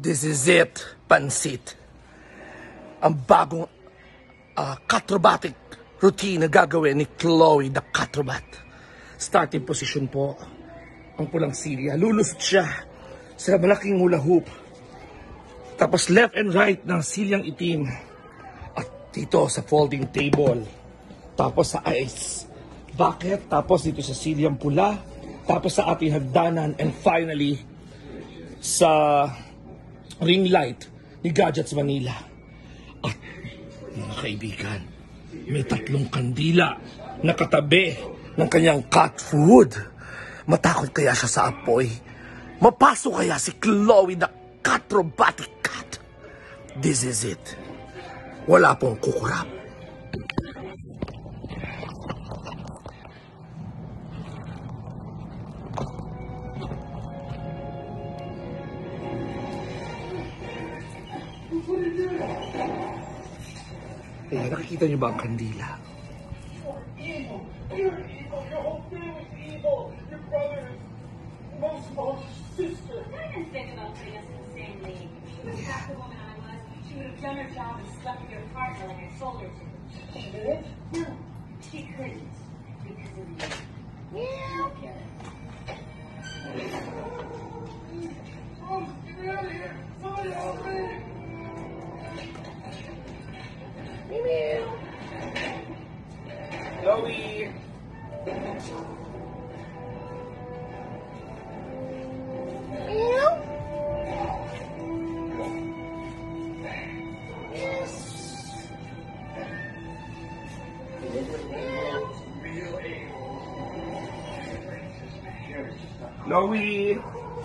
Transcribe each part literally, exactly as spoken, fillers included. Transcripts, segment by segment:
This is it, pansit. Ang bagong uh, Catrobatic routine na gagawin ni Chloe the Catrobat. Starting position po, ang pulang silya. Lulusot siya sa malaking hula hoop. Tapos left and right ng silyang itim. At dito sa folding table. Tapos sa ice bucket. Tapos dito sa silyang pula. Tapos sa ating hagdanan. And finally, sa ring light ni Gadgets Manila. At mga kaibigan, may tatlong kandila na katabi ng kanyang cat food. Matakot kaya siya sa apoy? Mapasok kaya si Chloe the Catrobatic cat? This is it. Wala pong kukurap. Eh, nakikita niyo ba ang kandila? Evil. You're evil. Your whole family's evil. Your brother is most of all your sister. I didn't think about putting us in the same league. She was not the woman I was. She would have done her job and slept with your partner like I told her to. She did? No, she couldn't. Because of you. Yeah. Okay. Oh, get me out of here. Somebody help me. Chloe! Meow. Chloe!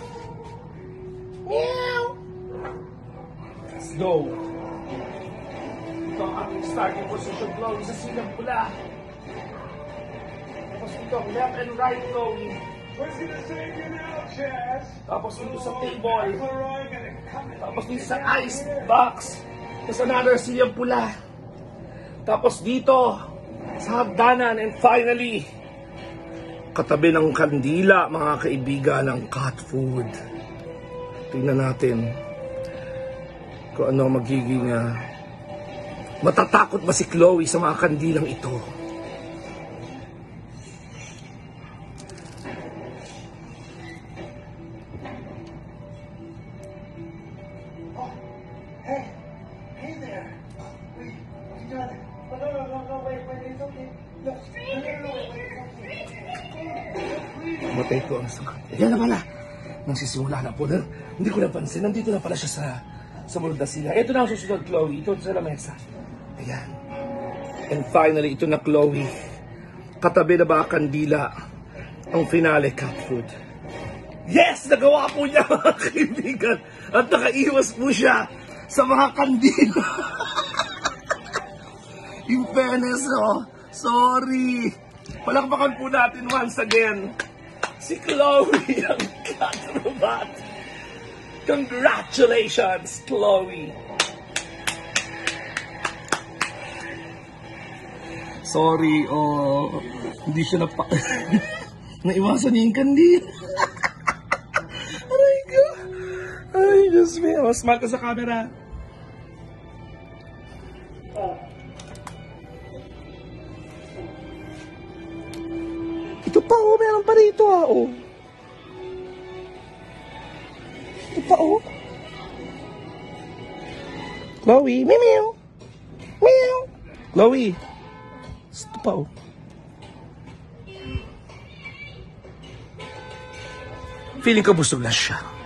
Meow. Let's go! Ito ang ating starting position, Chloe, sa silang pula. Tapos dito, left and right, Chloe. Where's he to save you now, Chaz? Tapos dito sa table. Leroy gonna come in. Tapos dito sa ice box. Tapos another silang pula. Tapos dito, sa hagdanan. And finally, katabi ng kandila, mga kaibigan, ng cat food. Tingnan natin kung ano magiging uh, matatakot ba si Chloe sa mga kandilang ito. Oh, hey, hey there. Wait, what you doing? Oh, no, no, no, no, wait, wait, it's okay. No, no, no, no, wait, wait, it's okay. Matay ko ang sakit. Ayan na pala. Nagsisimula na po. Hindi ko napansin. Nandito na pala siya sa sa mulod na sila. Ito na ang susunod, Chloe. Ito sa lamesa. Ayan. And finally, ito na, Chloe. Katabi na ba kandila ang finale cat food? Yes! Nagawa po niya, mga kaibigan. At nakaiwas po siya sa mga kandila. In fairness, oh. Sorry. Palakpakan po natin once again si Chloe ang Catrobat. Congratulations, Chloe. Sorry, oh, hindi siya napa... Naiwasan niya yung kandila. Aray ko. Ay, Diyos me. Oh, smile ka sa camera. Ito pa, oh, meron pa rito, ah, oh. Ito pa, oh. Chloe, meow, meow. Meow. Chloe. Ito pa, oh. Feeling ko busog na siya.